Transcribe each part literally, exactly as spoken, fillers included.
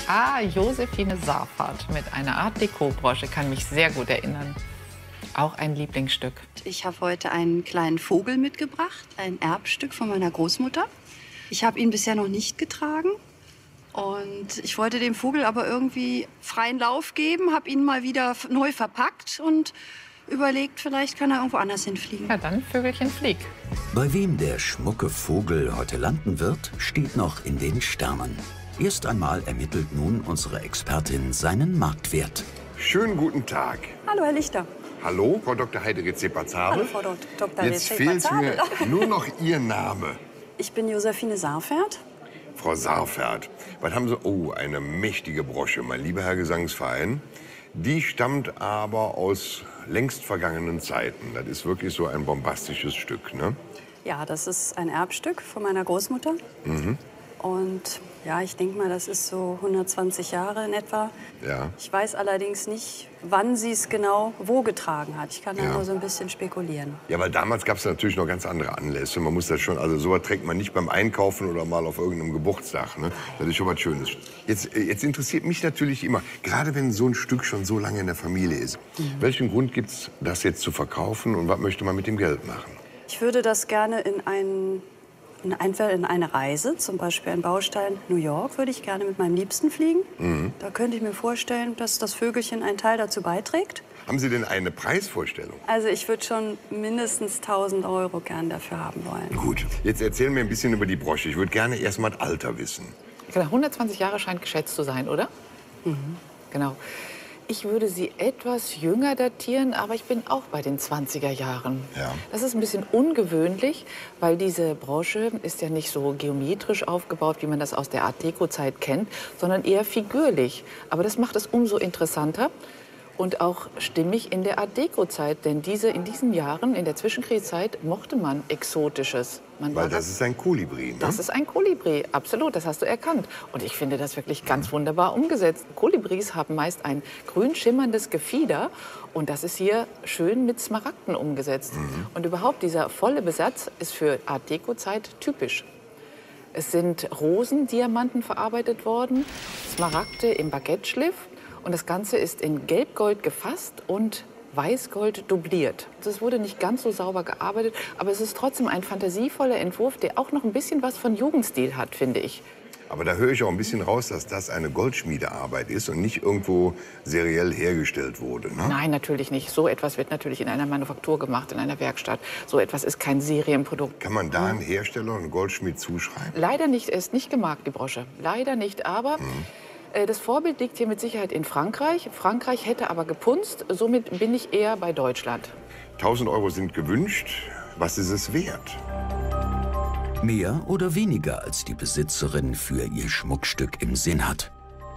Ah, Josephine Saarfahrt mit einer Art Deko-Brosche kann mich sehr gut erinnern. Auch ein Lieblingsstück. Ich habe heute einen kleinen Vogel mitgebracht, ein Erbstück von meiner Großmutter. Ich habe ihn bisher noch nicht getragen. Und ich wollte dem Vogel aber irgendwie freien Lauf geben, habe ihn mal wieder neu verpackt und überlegt, vielleicht kann er irgendwo anders hinfliegen. Ja, dann Vögelchen flieg. Bei wem der schmucke Vogel heute landen wird, steht noch in den Sternen. Erst einmal ermittelt nun unsere Expertin seinen Marktwert. Schönen guten Tag. Hallo, Herr Lichter. Hallo, Frau Doktor Heide Rezepazabel. Hallo, Frau Doktor Jetzt fehlt mir nur noch Ihr Name. Ich bin Josephine Saarfahrt. Frau Saarfahrt, was haben Sie? Oh, eine mächtige Brosche, mein lieber Herr Gesangsverein. Die stammt aber aus längst vergangenen Zeiten. Das ist wirklich so ein bombastisches Stück, ne? Ja, das ist ein Erbstück von meiner Großmutter. Mhm. Und ja, ich denke mal, das ist so hundertzwanzig Jahre in etwa. Ja. Ich weiß allerdings nicht, wann sie es genau wo getragen hat. Ich kann da Ja. nur so ein bisschen spekulieren. Ja, weil damals gab es natürlich noch ganz andere Anlässe. Man muss das schon, also sowas trägt man nicht beim Einkaufen oder mal auf irgendeinem Geburtstag. Ne? Das ist schon was Schönes. Jetzt, jetzt interessiert mich natürlich immer, gerade wenn so ein Stück schon so lange in der Familie ist, mhm. welchen Grund gibt es, das jetzt zu verkaufen und was möchte man mit dem Geld machen? Ich würde das gerne in einen In entweder in eine Reise, zum Beispiel ein Baustein New York, würde ich gerne mit meinem Liebsten fliegen. Mhm. Da könnte ich mir vorstellen, dass das Vögelchen einen Teil dazu beiträgt. Haben Sie denn eine Preisvorstellung? Also ich würde schon mindestens tausend Euro gern dafür haben wollen. Gut, jetzt erzählen wir ein bisschen über die Brosche. Ich würde gerne erst mal das Alter wissen. Genau, hundertzwanzig Jahre scheint geschätzt zu sein, oder? Mhm. Genau. Ich würde sie etwas jünger datieren, aber ich bin auch bei den zwanziger Jahren. Ja. Das ist ein bisschen ungewöhnlich, weil diese Brosche ist ja nicht so geometrisch aufgebaut, wie man das aus der Art Deco-Zeit kennt, sondern eher figürlich. Aber das macht es umso interessanter und auch stimmig in der Art Deco-Zeit. Denn diese, in diesen Jahren, in der Zwischenkriegszeit, mochte man Exotisches. Man Weil war das ist ein Kolibri, ne? Das ist ein Kolibri, absolut, das hast du erkannt. Und ich finde das wirklich ganz wunderbar umgesetzt. Kolibris haben meist ein grün schimmerndes Gefieder und das ist hier schön mit Smaragden umgesetzt. Mhm. Und überhaupt, dieser volle Besatz ist für Art Deco-Zeit typisch. Es sind Rosendiamanten verarbeitet worden, Smaragde im Baguette-Schliff und das Ganze ist in Gelbgold gefasst und Weißgold dubliert. Das wurde nicht ganz so sauber gearbeitet, aber es ist trotzdem ein fantasievoller Entwurf, der auch noch ein bisschen was von Jugendstil hat, finde ich. Aber da höre ich auch ein bisschen raus, dass das eine Goldschmiedearbeit ist und nicht irgendwo seriell hergestellt wurde, ne? Nein, natürlich nicht. So etwas wird natürlich in einer Manufaktur gemacht, in einer Werkstatt. So etwas ist kein Serienprodukt. Kann man da einen Hersteller und einen Goldschmied zuschreiben? Leider nicht, er ist nicht gemarkt, die Brosche. Leider nicht, aber... Mhm. Das Vorbild liegt hier mit Sicherheit in Frankreich. Frankreich hätte aber gepunzt, somit bin ich eher bei Deutschland. tausend Euro sind gewünscht. Was ist es wert? Mehr oder weniger als die Besitzerin für ihr Schmuckstück im Sinn hat.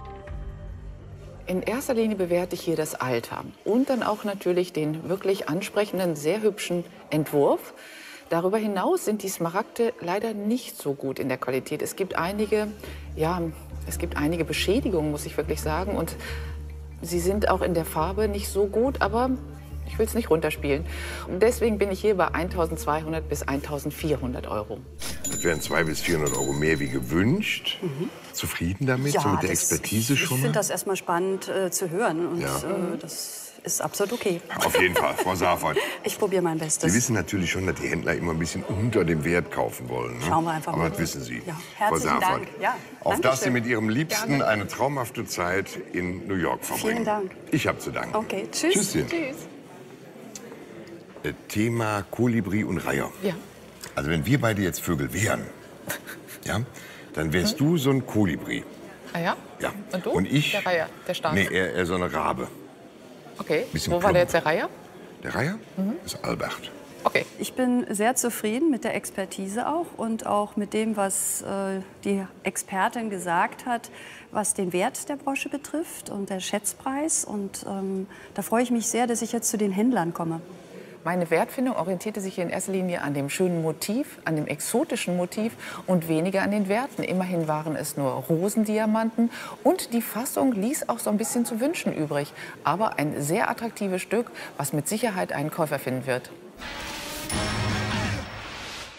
In erster Linie bewerte ich hier das Alter und dann auch natürlich den wirklich ansprechenden, sehr hübschen Entwurf. Darüber hinaus sind die Smaragde leider nicht so gut in der Qualität. Es gibt einige, ja, es gibt einige Beschädigungen, muss ich wirklich sagen. Und sie sind auch in der Farbe nicht so gut, aber ich will es nicht runterspielen. Und deswegen bin ich hier bei eintausendzweihundert bis eintausendvierhundert Euro. Das wären zweihundert bis vierhundert Euro mehr wie gewünscht. Mhm. Zufrieden damit? So mit der das, Expertise ich, schon Ich mal? finde das erstmal spannend äh, zu hören. Und Ja. äh, das ist absolut okay. Auf jeden Fall, Frau Saarfahrt. Ich probiere mein Bestes. Sie wissen natürlich schon, dass die Händler immer ein bisschen unter dem Wert kaufen wollen. Ne? Schauen wir einfach Aber mal. das wissen Sie, Ja, Frau herzlichen Saarfahrt. Dank. Ja, Auf dass Sie Dankeschön. mit Ihrem Liebsten Gerne. eine traumhafte Zeit in New York verbringen. Vielen Dank. Ich habe zu danken. Okay, tschüss. Tschüsschen. Tschüss. Äh, Thema Kolibri und Reiher. Ja. Also wenn wir beide jetzt Vögel wären, ja, dann wärst du so ein Kolibri. Ah ja? Ja. Und du? Und ich? Der Reiher, der Stark. Nee, eher, eher so eine Rabe. Okay, Bisschen wo war plump. der jetzt der Reiher? Der Reiher ist Albert. Okay. Ich bin sehr zufrieden mit der Expertise auch und auch mit dem, was äh, die Expertin gesagt hat, was den Wert der Brosche betrifft und der Schätzpreis. Und ähm, da freue ich mich sehr, dass ich jetzt zu den Händlern komme. Meine Wertfindung orientierte sich hier in erster Linie an dem schönen Motiv, an dem exotischen Motiv und weniger an den Werten. Immerhin waren es nur Rosendiamanten und die Fassung ließ auch so ein bisschen zu wünschen übrig. Aber ein sehr attraktives Stück, was mit Sicherheit einen Käufer finden wird.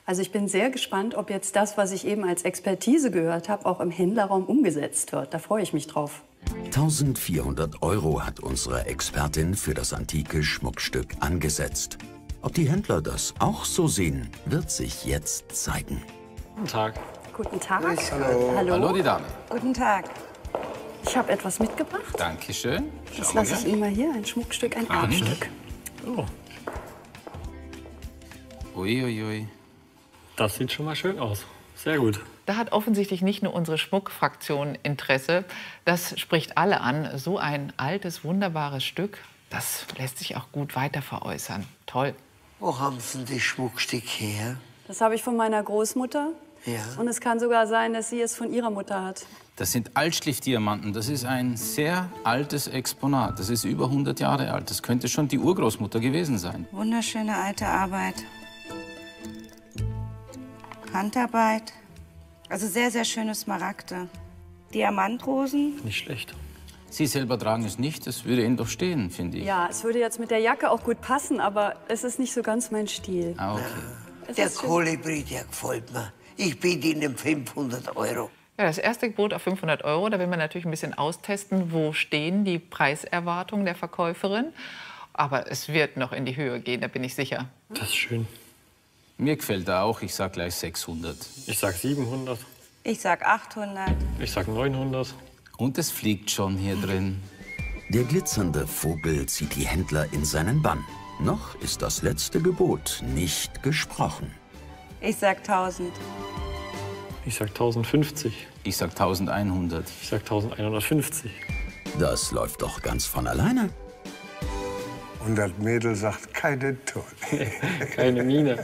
Also ich bin sehr gespannt, ob jetzt das, was ich eben als Expertise gehört habe, auch im Händlerraum umgesetzt wird. Da freue ich mich drauf. eintausendvierhundert Euro hat unsere Expertin für das antike Schmuckstück angesetzt. Ob die Händler das auch so sehen, wird sich jetzt zeigen. Guten Tag. Guten Tag. Hallo. Hallo. Hallo, die Dame. Guten Tag. Ich habe etwas mitgebracht. Dankeschön. Das Schauen wir lasse ich gern. Ihnen mal hier. Ein Schmuckstück, ein Ah, Erbstück. Oh, Uiuiui. Ui, ui. das sieht schon mal schön aus. Sehr gut. Da hat offensichtlich nicht nur unsere Schmuckfraktion Interesse. Das spricht alle an. So ein altes, wunderbares Stück, das lässt sich auch gut weiter veräußern. Toll. Wo haben Sie denn das Schmuckstück her? Das habe ich von meiner Großmutter. Ja. Und es kann sogar sein, dass sie es von ihrer Mutter hat. Das sind Altschliffdiamanten. Das ist ein sehr altes Exponat. Das ist über hundert Jahre alt. Das könnte schon die Urgroßmutter gewesen sein. Wunderschöne alte Arbeit. Handarbeit. Also sehr, sehr schöne Smaragde. Diamantrosen. Nicht schlecht. Sie selber tragen es nicht. Das würde Ihnen doch stehen, finde ich. Ja, es würde jetzt mit der Jacke auch gut passen, aber es ist nicht so ganz mein Stil. Ah, okay. Es Der ist schön. Kolibri, der gefällt mir. Ich biete Ihnen fünfhundert Euro. Ja, das erste Gebot auf fünfhundert Euro. Da will man natürlich ein bisschen austesten, wo stehen die Preiserwartungen der Verkäuferin. Aber es wird noch in die Höhe gehen, da bin ich sicher. Das ist schön. Mir gefällt er auch. Ich sag gleich sechshundert. Ich sag siebenhundert. Ich sag achthundert. Ich sag neunhundert. Und es fliegt schon hier drin. Der glitzernde Vogel zieht die Händler in seinen Bann. Noch ist das letzte Gebot nicht gesprochen. Ich sag tausend. Ich sag tausendfünfzig. Ich sag eintausendeinhundert. Ich sag tausendeinhundertfünfzig. Das läuft doch ganz von alleine. Und das Mädel sagt, keine Toll. Keine Miene.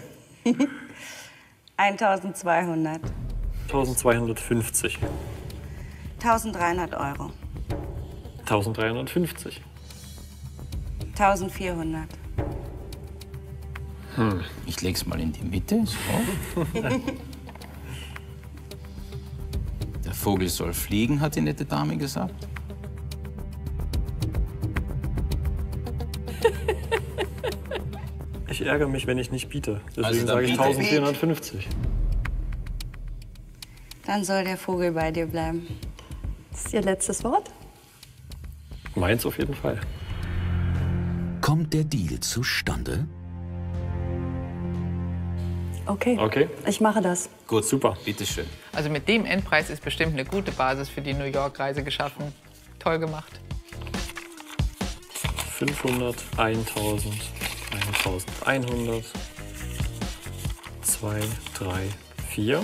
eintausendzweihundert. eintausendzweihundertfünfzig. tausenddreihundert Euro. eintausenddreihundertfünfzig. eintausendvierhundert. Hm. Ich leg's mal in die Mitte. So. Der Vogel soll fliegen, hat die nette Dame gesagt. Ich ärgere mich, wenn ich nicht biete. Deswegen Also dann sage ich biete. eintausendvierhundertfünfzig. Dann soll der Vogel bei dir bleiben. Das ist Ihr letztes Wort? Meins auf jeden Fall. Kommt der Deal zustande? Okay. Okay. Ich mache das. Gut, super. Bitteschön. Also mit dem Endpreis ist bestimmt eine gute Basis für die New York-Reise geschaffen. Toll gemacht. fünfhundert, eintausend, eintausendeinhundert, zwei, drei, vier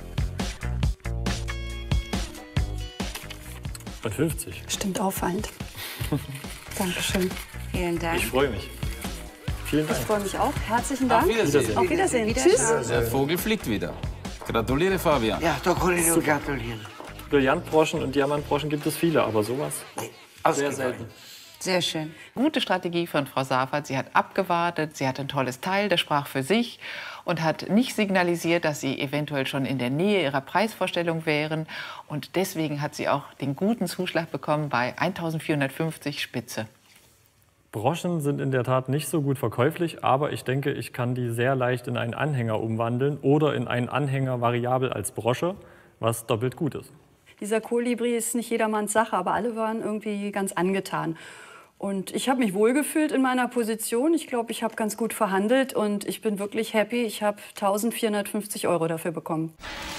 und fünfzig. Stimmt auffallend. Dankeschön. Vielen Dank. Ich freue mich. Vielen Ich Dank. freue mich auch. Herzlichen Auf Dank. Wiedersehen. Auf Wiedersehen. Wiedersehen. Tschüss. Der Vogel fliegt wieder. Gratuliere, Fabian. Ja, da kann ich nur gratulieren. Brillantbroschen und Diamantbroschen gibt es viele, aber sowas sehr Ausgefallen. selten. Sehr schön. Gute Strategie von Frau Safert. Sie hat abgewartet, sie hat ein tolles Teil, das sprach für sich und hat nicht signalisiert, dass sie eventuell schon in der Nähe ihrer Preisvorstellung wären. Und deswegen hat sie auch den guten Zuschlag bekommen bei eintausendvierhundertfünfzig Spitze. Broschen sind in der Tat nicht so gut verkäuflich, aber ich denke, ich kann die sehr leicht in einen Anhänger umwandeln oder in einen Anhänger variabel als Brosche, was doppelt gut ist. Dieser Kolibri ist nicht jedermanns Sache, aber alle waren irgendwie ganz angetan. Und ich habe mich wohlgefühlt in meiner Position. Ich glaube, ich habe ganz gut verhandelt und ich bin wirklich happy. Ich habe eintausendvierhundertfünfzig Euro dafür bekommen.